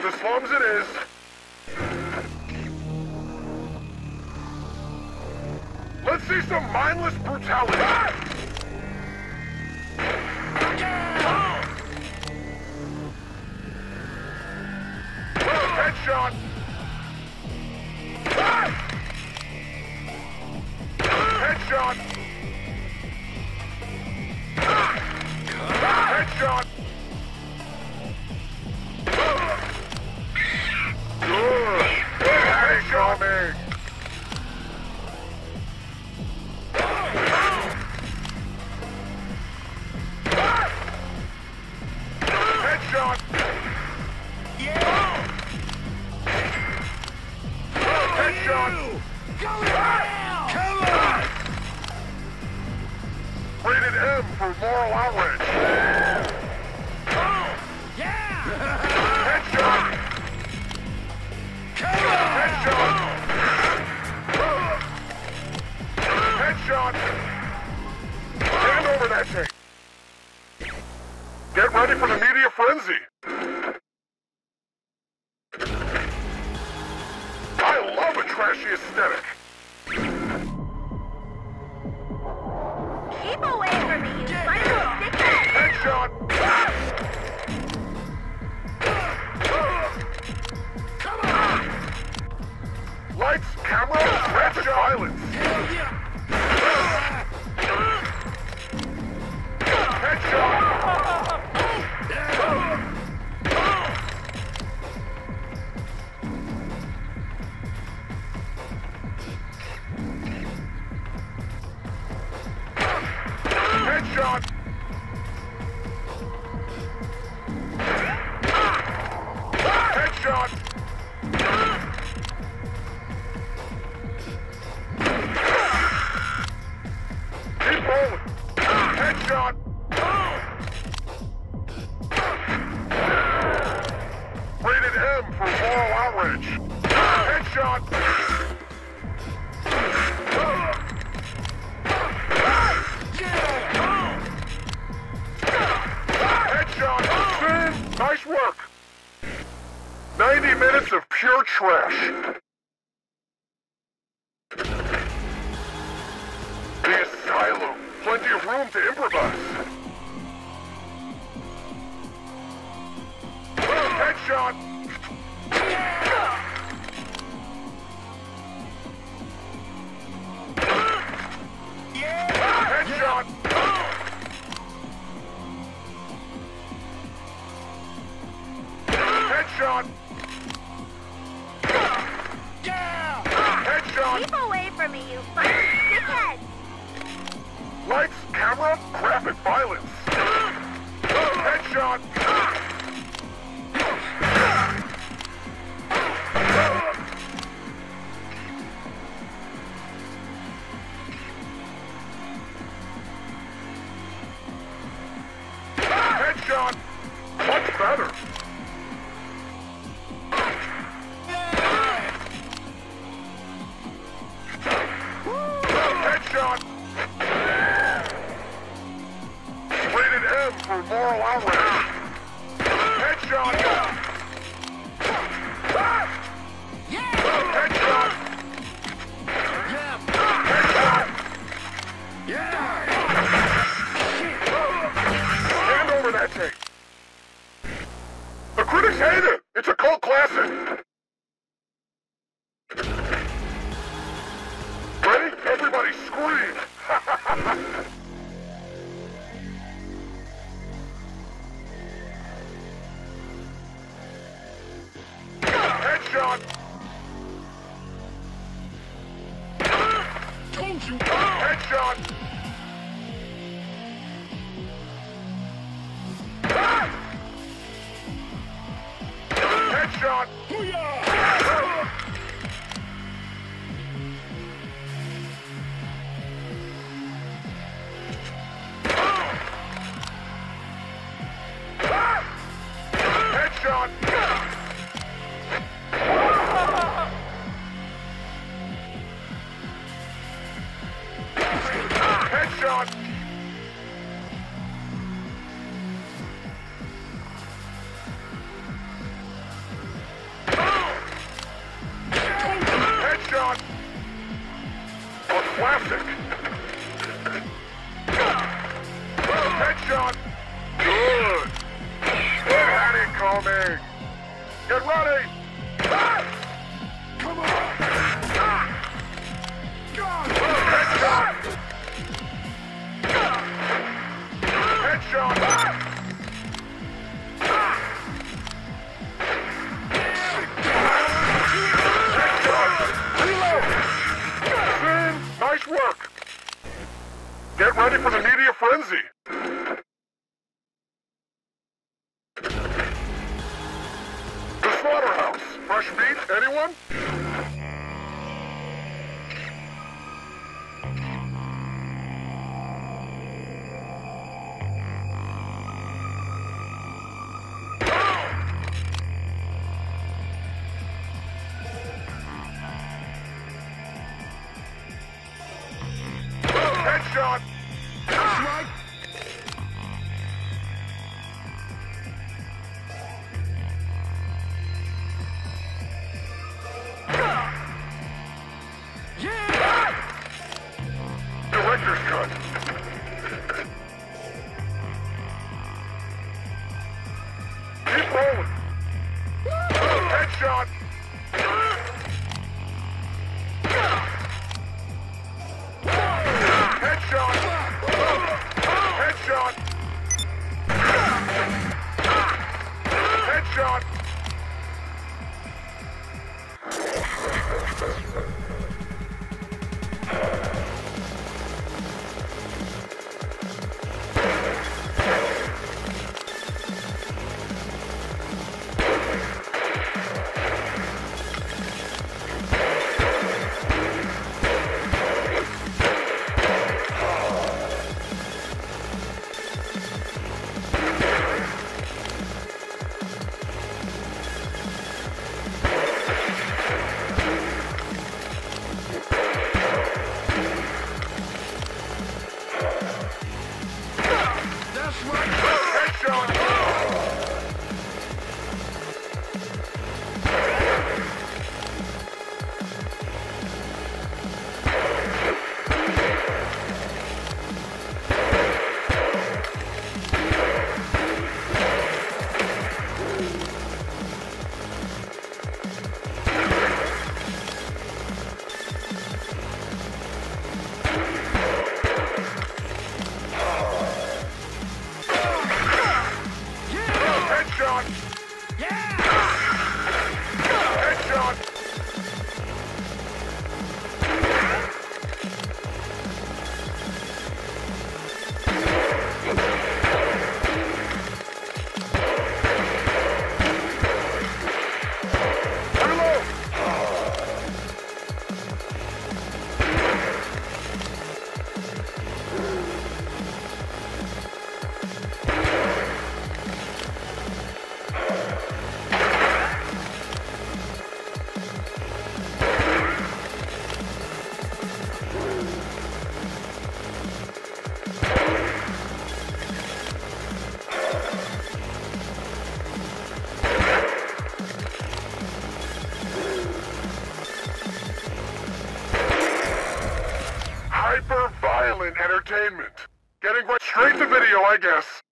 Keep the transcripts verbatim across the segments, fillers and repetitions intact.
The slums it is. Let's see some mindless brutality. Headshot. Headshot. Headshot. Good. Headshot me. Headshot. Headshot. Come on. Rated M for moral outrage. Headshot. Headshot. Headshot. Hand over that thing. Get ready for the media frenzy. I love a trashy aesthetic. Keep away from me, you psycho dickhead! Headshot. Come on! Lights, camera, rapid violence. Headshot. Headshot. Headshot. Keep rolling. Headshot. Rated M for moral outrage. Headshot. Headshot. Nice work. ninety minutes of pure trash. The asylum. Plenty of room to improvise. Headshot. Headshot. Headshot. Headshot. Keep away from me, you psycho dickhead! Lights, camera, graphic violence. Headshot. Headshot. Much better. Headshot. Rated M for moral outrage. Headshot. Headshot. Headshot. Hand over that thing. The critics hate it. It's a cult classic. Ready? Everybody scream! Headshot! Told you! Headshot! Headshot! Booyah! Headshot! Headshot! incoming! Get ready! Ah! Come on! Ah! God! Headshot! Headshot! Sin, nice work! Get ready for the media frenzy! The slaughterhouse! Fresh meat, anyone? Headshot! That's right! Yeah! Director's cut! Keep rolling! Headshot! Headshot! Headshot! Headshot! That's right! Headshot! Headshot! Yeah! Headshot! Reload! Hyper-violent entertainment. Getting right straight to video, I guess.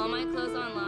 my clothes online.